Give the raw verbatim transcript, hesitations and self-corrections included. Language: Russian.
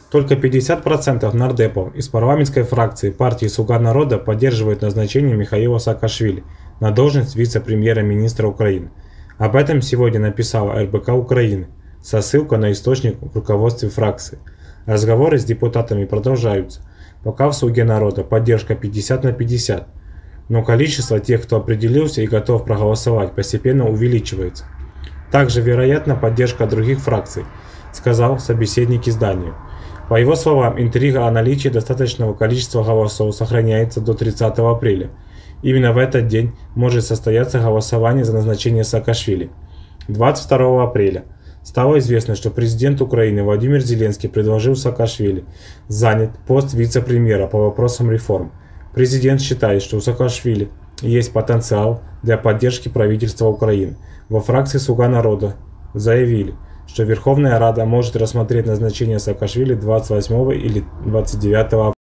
Только пятьдесят процентов нардепов из парламентской фракции партии «Слуга народа» поддерживают назначение Михаила Саакашвили на должность вице-премьера-министра Украины. Об этом сегодня написала эр бэ ка Украины со ссылкой на источник в руководстве фракции. Разговоры с депутатами продолжаются. Пока в «Слуге народа» поддержка пятьдесят на пятьдесят, но количество тех, кто определился и готов проголосовать, постепенно увеличивается. Также вероятна поддержка других фракций, сказал собеседник изданию. По его словам, интрига о наличии достаточного количества голосов сохраняется до тридцатого апреля. Именно в этот день может состояться голосование за назначение Саакашвили. двадцать второго апреля стало известно, что президент Украины Владимир Зеленский предложил Саакашвили занять пост вице-премьера по вопросам реформ. Президент считает, что у Саакашвили есть потенциал для поддержки правительства Украины. Во фракции «Слуга народа» заявили, что Верховная Рада может рассмотреть назначение Саакашвили двадцать восьмого или двадцать девятого апреля.